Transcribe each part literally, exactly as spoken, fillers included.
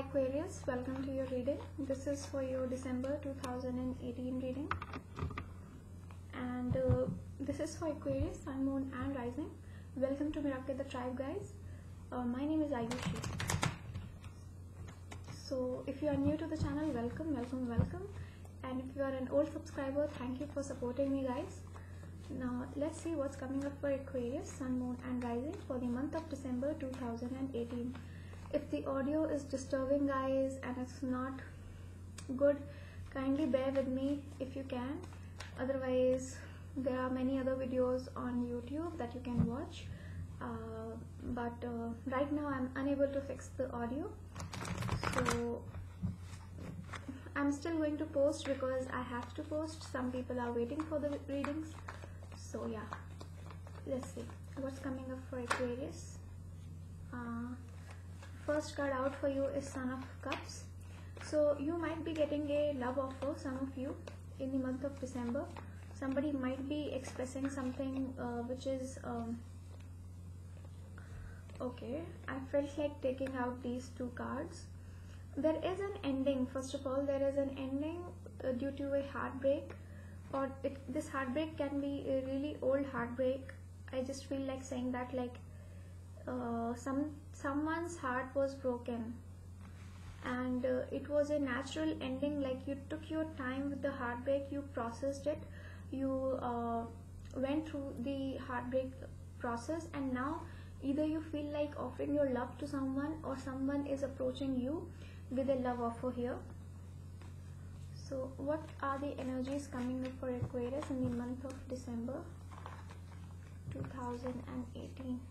Aquarius, welcome to your reading. This is for your December two thousand eighteen reading, and uh, this is for Aquarius, Sun, Moon and Rising. Welcome to Miracle the Tribe, guys. Uh, my name is Ayushi. So if you are new to the channel, welcome, welcome, welcome. And if you are an old subscriber, thank you for supporting me, guys. Now let's see what's coming up for Aquarius, Sun, Moon and Rising for the month of December two thousand eighteen. If the audio is disturbing, guys, and it's not good, kindly bear with me if you can. Otherwise, there are many other videos on YouTube that you can watch. Uh, but uh, right now I'm unable to fix the audio. So I'm still going to post because I have to post. Some people are waiting for the readings. So yeah, let's see what's coming up for Aquarius. Uh, First card out for you is Son of Cups. So you might be getting a love offer, some of you, in the month of December. Somebody might be expressing something uh, which is um, okay. I felt like taking out these two cards. There is an ending. First of all, there is an ending uh, due to a heartbreak, or it, this heartbreak can be a really old heartbreak. I just feel like saying that, like uh, some someone's heart was broken, and uh, it was a natural ending. Like, you took your time with the heartbreak, you processed it, you uh, went through the heartbreak process, and now either you feel like offering your love to someone, or someone is approaching you with a love offer here. So what are the energies coming up for Aquarius in the month of December two thousand eighteen?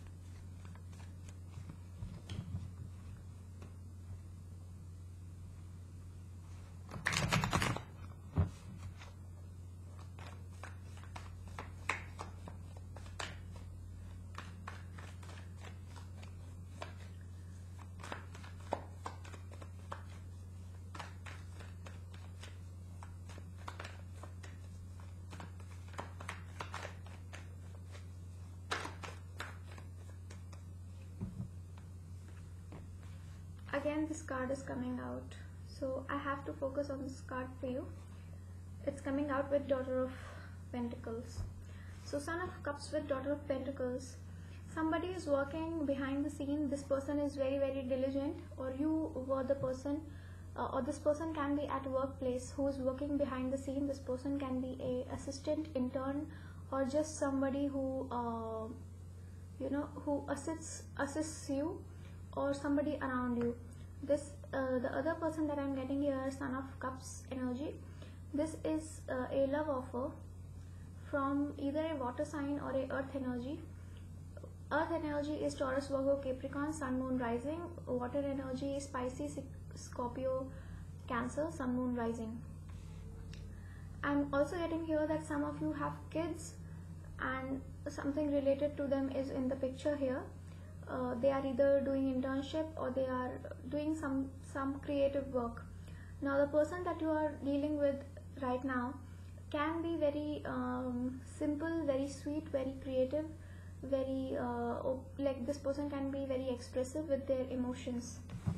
Again, this card is coming out, so I have to focus on this card for you. It's coming out with Daughter of Pentacles. So Son of Cups with Daughter of Pentacles. Somebody is working behind the scene. This person is very very diligent, or you were the person, uh, or this person can be at workplace who is working behind the scene. This person can be a assistant, intern, or just somebody who uh, you know who assists assists you, or somebody around you. This uh, the other person that I'm getting here, Son of Cups energy. This is uh, a love offer from either a water sign or a earth energy. Earth energy is Taurus, Virgo, Capricorn, Sun, Moon, Rising. Water energy is Pisces, Scorpio, Cancer, Sun, Moon, Rising. I'm also getting here that some of you have kids, and something related to them is in the picture here. Uh, they are either doing internship, or they are doing some some creative work. Now the person that you are dealing with right now can be very um, simple, very sweet, very creative, very uh, like this person can be very expressive with their emotions.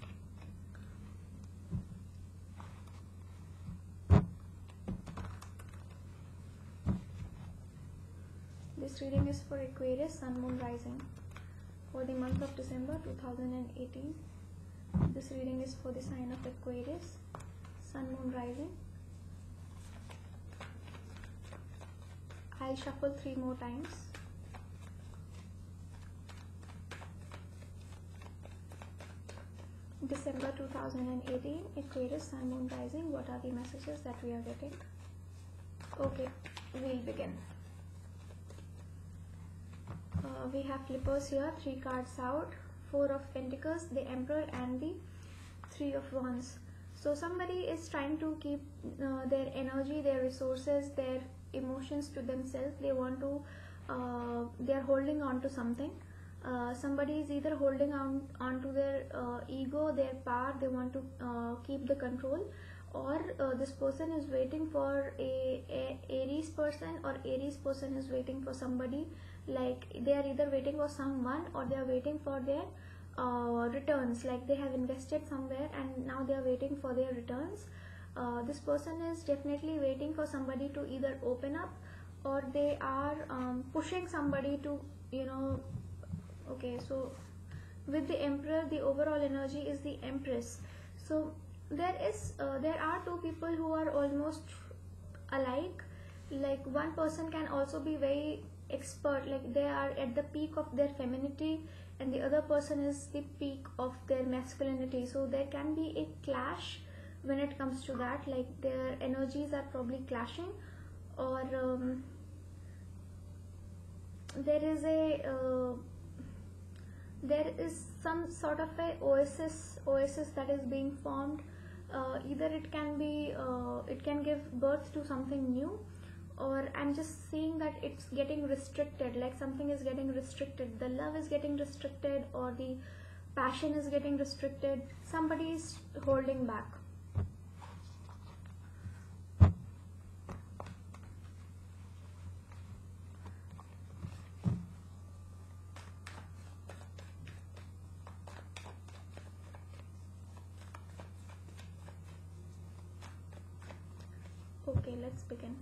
This reading is for Aquarius, Sun, Moon, Rising for the month of December two thousand eighteen. This reading is for the sign of Aquarius, Sun, Moon, Rising. I'll shuffle three more times. December two thousand eighteen, Aquarius, Sun, Moon, Rising. What are the messages that we are getting? Okay, we'll begin. Uh, we have flippers here, three cards out, Four of Pentacles, the Emperor, and the Three of Wands. So somebody is trying to keep uh, their energy, their resources, their emotions to themselves. They want to, uh, they are holding on to something. Uh, somebody is either holding on, on to their uh, ego, their power. They want to uh, keep the control, or uh, this person is waiting for a, a Aries person, or Aries person is waiting for somebody. Like, they are either waiting for someone, or they are waiting for their uh, returns, like they have invested somewhere and now they are waiting for their returns. Uh, this person is definitely waiting for somebody to either open up, or they are um, pushing somebody to, you know. Okay, so with the Emperor, the overall energy is the Empress. So there is uh, there are two people who are almost alike. Like one person can also be very expert, like they are at the peak of their femininity, and the other person is the peak of their masculinity. So there can be a clash when it comes to that, like their energies are probably clashing, or um, there is a uh, there is some sort of a oasis oasis that is being formed. Uh, either it can be uh, it can give birth to something new, or I'm just seeing that it's getting restricted, like something is getting restricted, the love is getting restricted, or the passion is getting restricted, somebody is holding back. Okay, let's begin.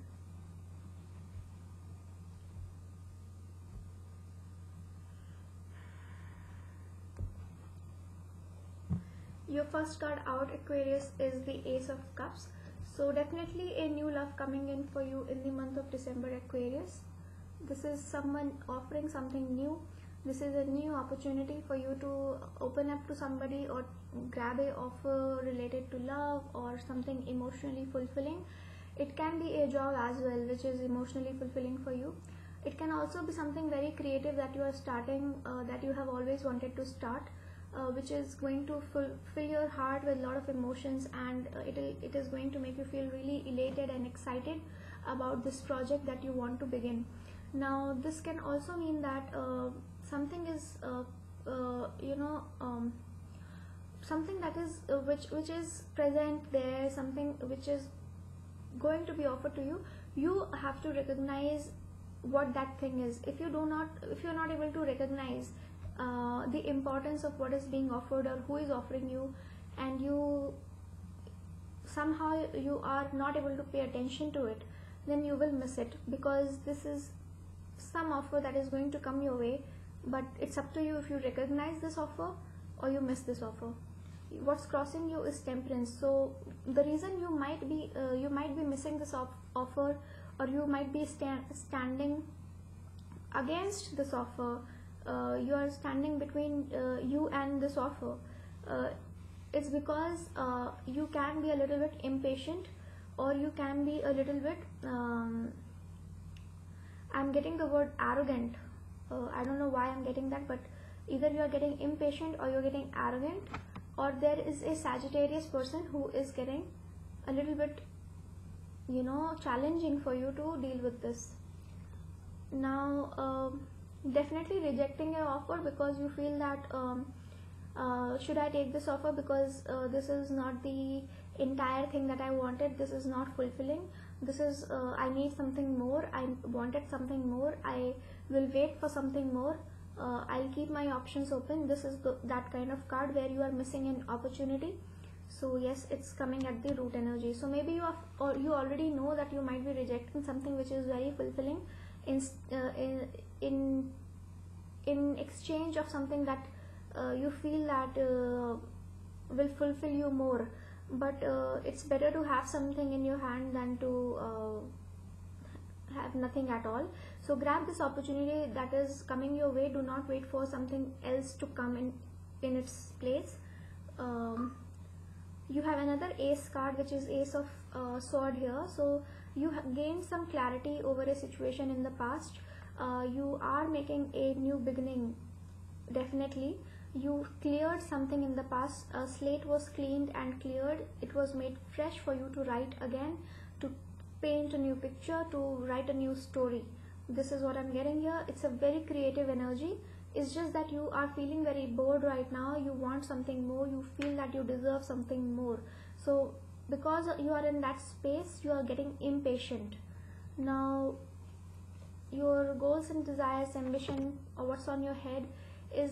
Your first card out, Aquarius, is the Ace of Cups. So definitely a new love coming in for you in the month of December, Aquarius. This is someone offering something new. This is a new opportunity for you to open up to somebody or grab a offer related to love or something emotionally fulfilling. It can be a job as well, which is emotionally fulfilling for you. It can also be something very creative that you are starting, uh, that you have always wanted to start, uh, which is going to fill, fill your heart with a lot of emotions, and uh, it, it is going to make you feel really elated and excited about this project that you want to begin. Now, this can also mean that uh, something is, uh, uh, you know, um, something that is uh, which which is present there, something which is going to be offered to you. You have to recognize what that thing is. If you do not, if you're not able to recognize uh, the importance of what is being offered or who is offering you, and you somehow you are not able to pay attention to it, then you will miss it, because this is some offer that is going to come your way, but it's up to you if you recognize this offer or you miss this offer. What's crossing you is Temperance. So the reason you might be uh, you might be missing this op offer, or you might be sta standing against this offer, uh, you are standing between uh, you and this offer, uh, it's because uh, you can be a little bit impatient, or you can be a little bit um, I'm getting the word arrogant. uh, I don't know why I'm getting that, but either you are getting impatient or you're getting arrogant, or there is a Sagittarius person who is getting a little bit, you know, challenging for you to deal with this. Now, um, definitely rejecting your offer because you feel that um, uh, should I take this offer, because uh, this is not the entire thing that I wanted, this is not fulfilling, this is uh, I need something more, I wanted something more, I will wait for something more. Uh, I'll keep my options open. This is the, that kind of card where you are missing an opportunity. So yes, it's coming at the root energy. So maybe you have, or you already know that you might be rejecting something which is very fulfilling in uh, in in in exchange of something that uh, you feel that uh, will fulfill you more. But uh, it's better to have something in your hand than to uh, have nothing at all. So grab this opportunity that is coming your way. Do not wait for something else to come in in its place. Um, you have another Ace card, which is Ace of uh, Sword here. So you have gained some clarity over a situation in the past. Uh, you are making a new beginning. Definitely, you cleared something in the past. A slate was cleaned and cleared. It was made fresh for you to write again, to paint a new picture, to write a new story. This is what I'm getting here. It's a very creative energy. It's just that you are feeling very bored right now. You want something more. You feel that you deserve something more. So because you are in that space, you are getting impatient. Now your goals and desires, ambition, or what's on your head is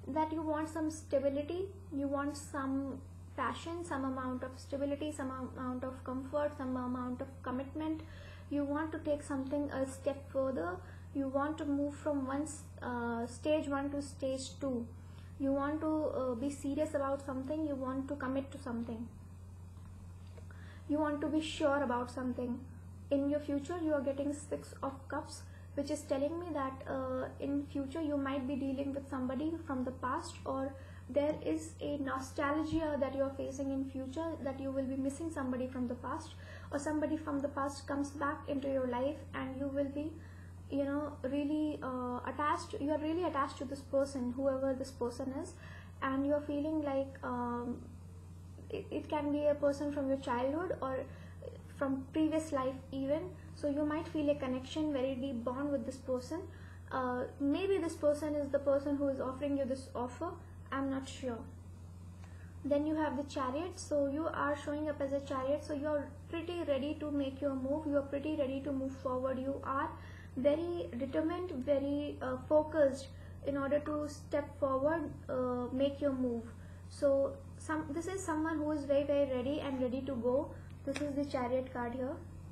that you want some stability, you want some passion, some amount of stability, some amount of comfort, some amount of commitment. You want to take something a step further. You want to move from one uh, stage one to stage two. You want to uh, be serious about something. You want to commit to something. You want to be sure about something. In your future, you are getting Six of Cups, which is telling me that uh, in future you might be dealing with somebody from the past, or there is a nostalgia that you are facing in future, that you will be missing somebody from the past, or somebody from the past comes back into your life and you will be, you know, really uh, attached. You are really attached to this person, whoever this person is, and you are feeling like um, it, it can be a person from your childhood or from previous life even. So you might feel a connection, very deep bond with this person. Uh, maybe this person is the person who is offering you this offer. I'm not sure. Then you have the Chariot. So you are showing up as a Chariot. So you are pretty ready to make your move. You are pretty ready to move forward. You are very determined, very uh, focused in order to step forward, uh, make your move. So some this is someone who is very very ready and ready to go. This is the Chariot card here.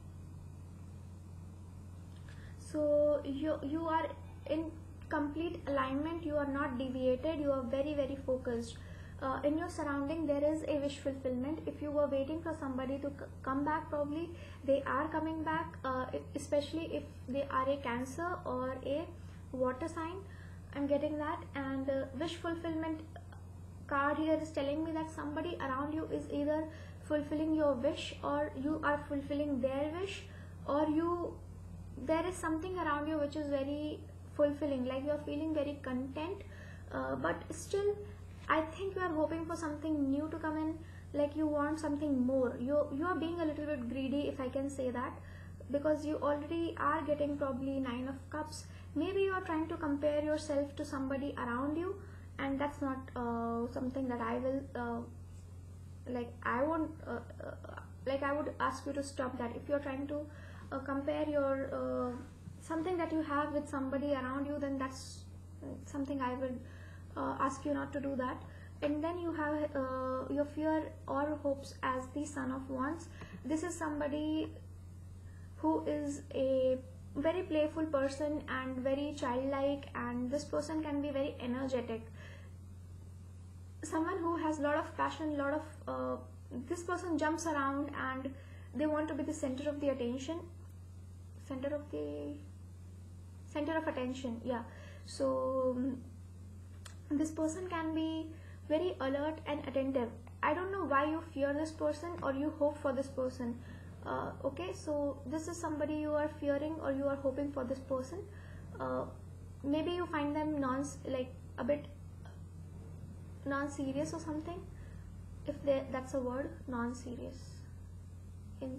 So you you are in complete alignment. You are not deviated. You are very very focused. Uh, in your surrounding there is a wish fulfillment. If you were waiting for somebody to c come back, probably they are coming back, uh, especially if they are a Cancer or a water sign. I'm getting that. And uh, wish fulfillment card here is telling me that somebody around you is either fulfilling your wish, or you are fulfilling their wish, or you there is something around you which is very fulfilling, like you are feeling very content, uh, but still I think you are hoping for something new to come in, like you want something more. You you are being a little bit greedy, if I can say that, because you already are getting probably Nine of Cups. Maybe you are trying to compare yourself to somebody around you, and that's not uh, something that I will uh, like I won't uh, uh, like I would ask you to stop that. If you're trying to uh, compare your uh, something that you have with somebody around you, then that's something I will uh, ask you not to do that. And then you have uh, your fear or hopes as the Son of Wands. This is somebody who is a very playful person and very childlike, and this person can be very energetic. Someone who has a lot of passion, lot of uh, this person jumps around and they want to be the center of the attention, center of the center of attention. Yeah. So um, this person can be very alert and attentive. I don't know why you fear this person or you hope for this person. Uh, okay, so this is somebody you are fearing or you are hoping for this person. Uh, maybe you find them non like a bit non-serious or something, if they, that's a word, non-serious. In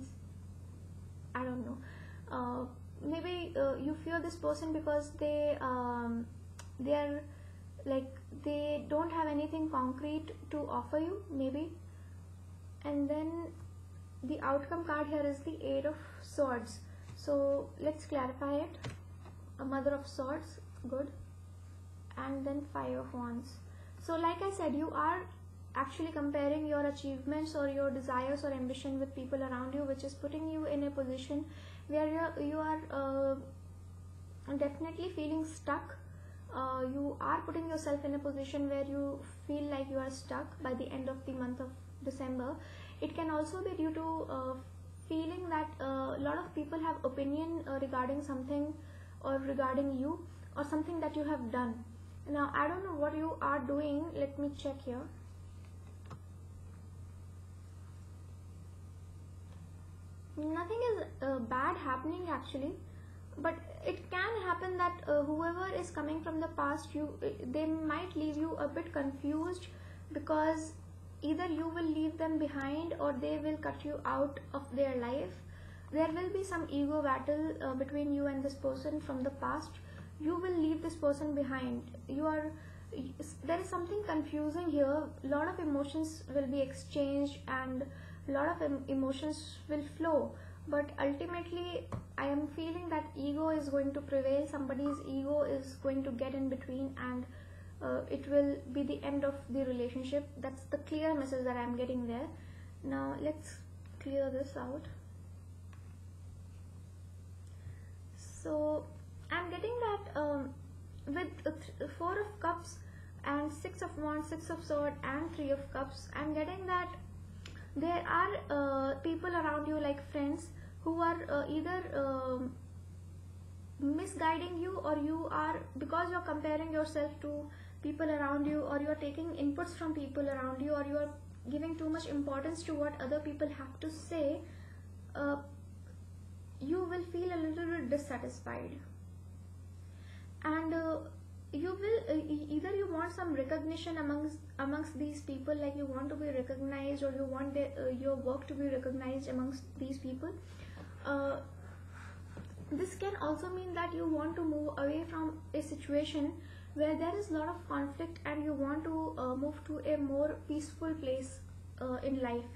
I don't know. Uh, maybe uh, you fear this person because they um, they are like they don't have anything concrete to offer you, maybe. And then the outcome card here is the Eight of Swords. So let's clarify it. A Mother of Swords, good. And then Five of Wands. So like I said, you are actually comparing your achievements or your desires or ambition with people around you, which is putting you in a position where you you are uh, definitely feeling stuck. Uh, you are putting yourself in a position where you feel like you are stuck by the end of the month of December. It can also be due to uh, feeling that uh, a lot of people have opinion uh, regarding something or regarding you or something that you have done. Now I don't know what you are doing. Let me check here. Nothing is uh, bad happening actually, but it can happen that uh, whoever is coming from the past, you they might leave you a bit confused, because either you will leave them behind or they will cut you out of their life. There will be some ego battle uh, between you and this person from the past. You will leave this person behind. You are there is something confusing here. A lot of emotions will be exchanged and a lot of em emotions will flow, but ultimately I am feeling that ego is going to prevail. Somebody's ego is going to get in between and uh, it will be the end of the relationship. That's the clear message that I'm getting there. Now let's clear this out. So I'm getting that um, with th four of cups and six of wands, six of sword and three of cups, I'm getting that there are uh, people around you, like friends, who are uh, either um, misguiding you, or you are, because you're comparing yourself to people around you, or you're taking inputs from people around you, or you're giving too much importance to what other people have to say, uh, you will feel a little bit dissatisfied, and uh, you will uh, e- either you want some recognition amongst amongst these people, like you want to be recognized, or you want the, uh, your work to be recognized amongst these people. uh, this can also mean that you want to move away from a situation where there is a lot of conflict, and you want to uh, move to a more peaceful place uh, in life.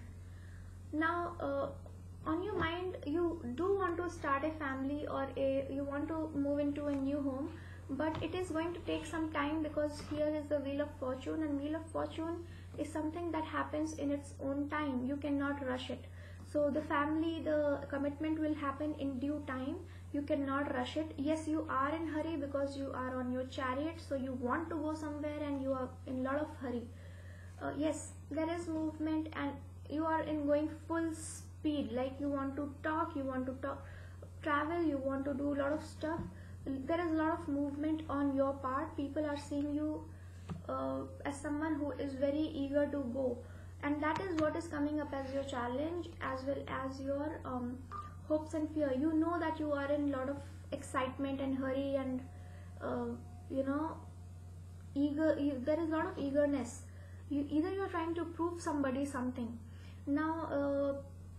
Now uh, on your mind, you do want to start a family, or a you want to move into a new home, but it is going to take some time, because here is the wheel of fortune, and wheel of fortune is something that happens in its own time. You cannot rush it. So the family, the commitment will happen in due time. You cannot rush it. Yes, you are in hurry because you are on your chariot, so you want to go somewhere and you are in a lot of hurry. Uh, yes, there is movement, and you are in going full speed, like you want to talk, you want to talk, travel, you want to do a lot of stuff. There is a lot of movement on your part. People are seeing you uh, as someone who is very eager to go, and that is what is coming up as your challenge, as well as your um, hopes and fear. You know that you are in a lot of excitement and hurry, and uh, you know eager you, there is a lot of eagerness. You either you're trying to prove somebody something. Now uh,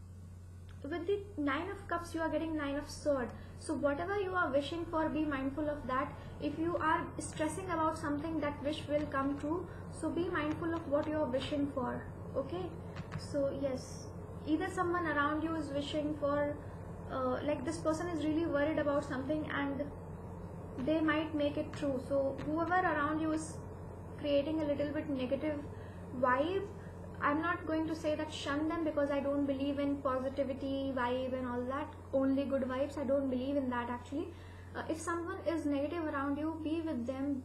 with the nine of cups, you are getting nine of sword. So whatever you are wishing for, be mindful of that. If you are stressing about something, that wish will come true, so be mindful of what you are wishing for. Okay, so yes, either someone around you is wishing for uh, like this person is really worried about something, and they might make it true. So whoever around you is creating a little bit negative vibe, I'm not going to say that shun them, because I don't believe in positivity vibe and all that, only good vibes. I don't believe in that actually. Uh, if someone is negative around you, be with them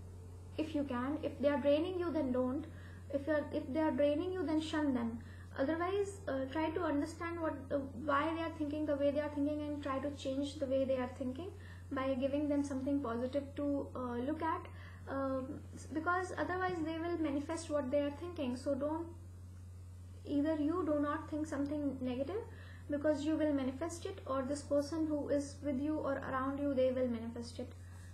if you can. If they are draining you, then don't. If you're if they are draining you, then shun them. Otherwise, uh, try to understand what uh, why they are thinking the way they are thinking, and try to change the way they are thinking by giving them something positive to uh, look at, um, because otherwise they will manifest what they are thinking. So don't, either you do not think something negative, because you will manifest it, or this person who is with you or around you, they will manifest it.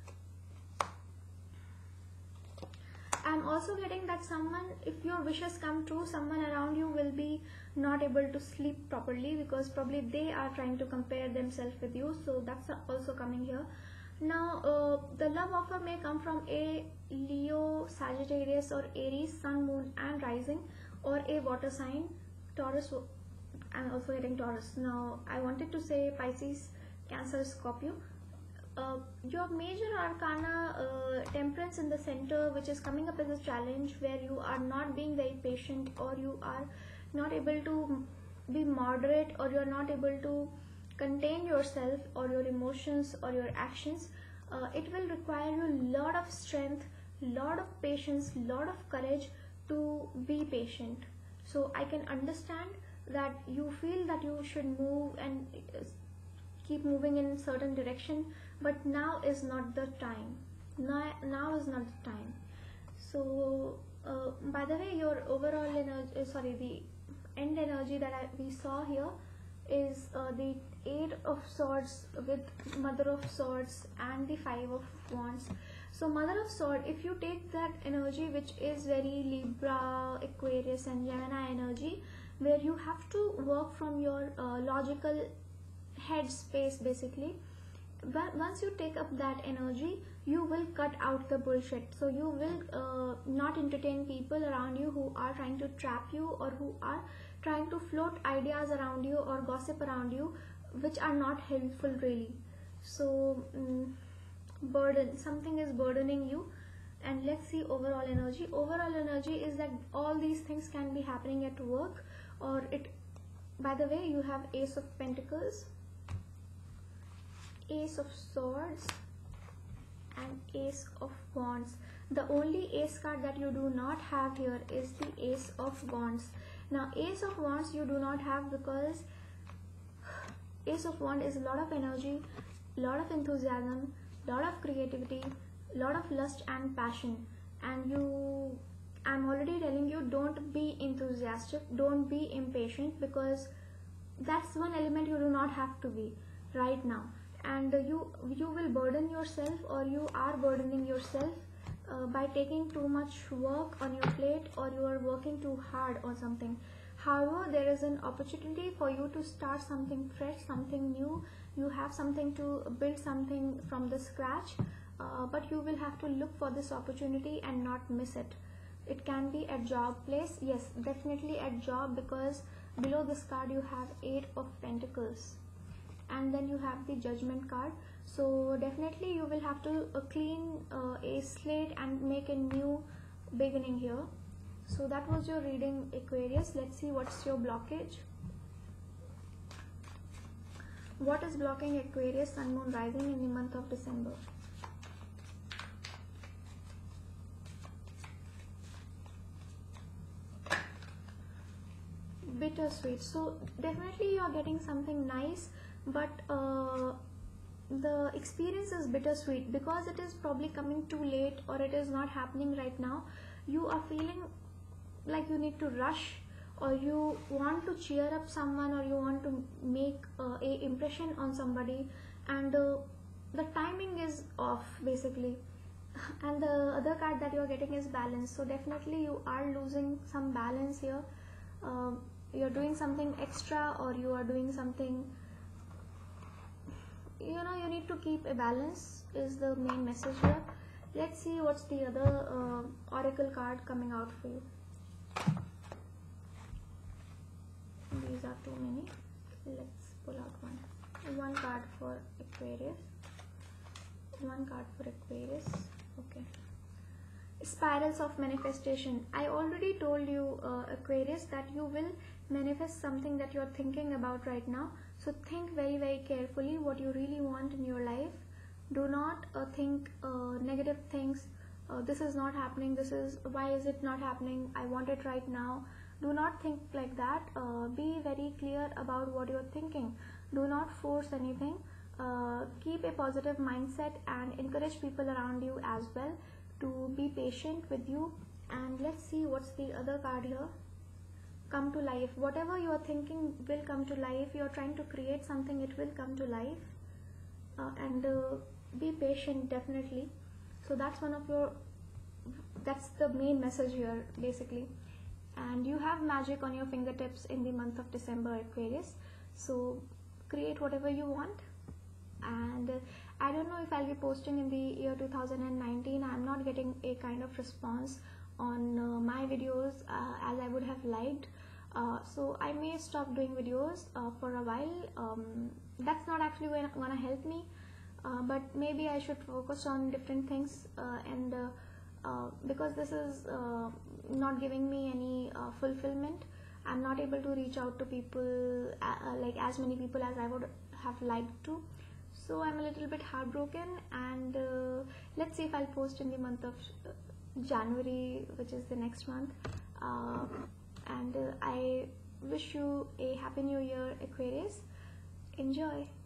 I'm also getting that someone, if your wishes come true, someone around you will be not able to sleep properly, because probably they are trying to compare themselves with you. So that's also coming here. Now uh, the love offer may come from a Leo, Sagittarius or Aries, Sun, Moon and Rising, or a water sign, Taurus. I'm also getting Taurus. Now I wanted to say Pisces, Cancer, Scorpio. Uh, your major arcana, uh, Temperance in the center, which is coming up as a challenge, where you are not being very patient, or you are not able to be moderate, or you are not able to contain yourself or your emotions or your actions. Uh, it will require you a lot of strength, lot of patience, lot of courage to be patient. So I can understand that you feel that you should move and keep moving in certain direction, but now is not the time. Now, now is not the time. So uh, by the way, your overall energy, uh, sorry, the end energy that I, we saw here is uh, the eight of swords with mother of swords and the five of wands. So mother of sword, if you take that energy, which is very Libra, Aquarius and Gemini energy, where you have to work from your uh, logical head space basically. But once you take up that energy, you will cut out the bullshit. So you will uh, not entertain people around you who are trying to trap you, or who are trying to float ideas around you or gossip around you, which are not helpful really. So um, burden, something is burdening you, And let's see overall energy. Overall energy is that all these things can be happening at work, or it, by the way, you have Ace of Pentacles, Ace of Swords, and Ace of Wands. The only Ace card that you do not have here is the Ace of Wands. Now Ace of Wands you do not have because Ace of Wands is a lot of energy, lot of enthusiasm, lot of creativity, lot of lust and passion. And you, I'm already telling you, don't be enthusiastic, don't be impatient, because that's one element you do not have to be right now. And you you will burden yourself, or you are burdening yourself uh, by taking too much work on your plate, or you are working too hard on something. However, there is an opportunity for you to start something fresh, something new. You have something to build something from the scratch, uh, but you will have to look for this opportunity and not miss it. It can be at job place, yes, definitely at job, because below this card you have Eight of Pentacles, and then you have the Judgment card. So definitely you will have to uh, clean uh, a slate and make a new beginning here. So that was your reading, Aquarius. Let's see what's your blockage. What is blocking Aquarius Sun, Moon, Rising in the month of December? Bittersweet. So definitely you are getting something nice, but uh, the experience is bittersweet because it is probably coming too late, or it is not happening right now. You are feeling like you need to rush, or you want to cheer up someone, or you want to make uh, a impression on somebody, and uh, the timing is off basically. And the other card that you are getting is Balance. So definitely you are losing some balance here. Uh, you're doing something extra, or you are doing something, you know, you need to keep a balance is the main message here. Let's see what's the other uh, oracle card coming out for you. These are too many. Let's pull out one. One card for Aquarius. One card for Aquarius. Okay. Spirals of manifestation. I already told you, uh, Aquarius, that you will manifest something that you are thinking about right now. So think very very carefully what you really want in your life. Do not uh, think uh, negative things. Uh, this is not happening. This is, why is it not happening? I want it right now. Do not think like that. Uh, be very clear about what you're thinking. Do not force anything. Uh, keep a positive mindset and encourage people around you as well to be patient with you. And let's see what's the other card here. Come to life. Whatever you are thinking will come to life. You are trying to create something, it will come to life. Uh, and uh, be patient, definitely. So that's one of your, that's the main message here basically. And you have magic on your fingertips in the month of December, Aquarius. So create whatever you want. And uh, I don't know if I'll be posting in the year two thousand nineteen. I'm not getting a kind of response on uh, my videos uh, as I would have liked. Uh, so I may stop doing videos uh, for a while. Um, that's not actually gonna help me. Uh, but maybe I should focus on different things, uh, and uh, uh, because this is uh, not giving me any uh, fulfillment. I'm not able to reach out to people uh, like as many people as I would have liked to. So I'm a little bit heartbroken, and uh, let's see if I'll post in the month of January, which is the next month. Uh, and uh, I wish you a happy new year, Aquarius. Enjoy.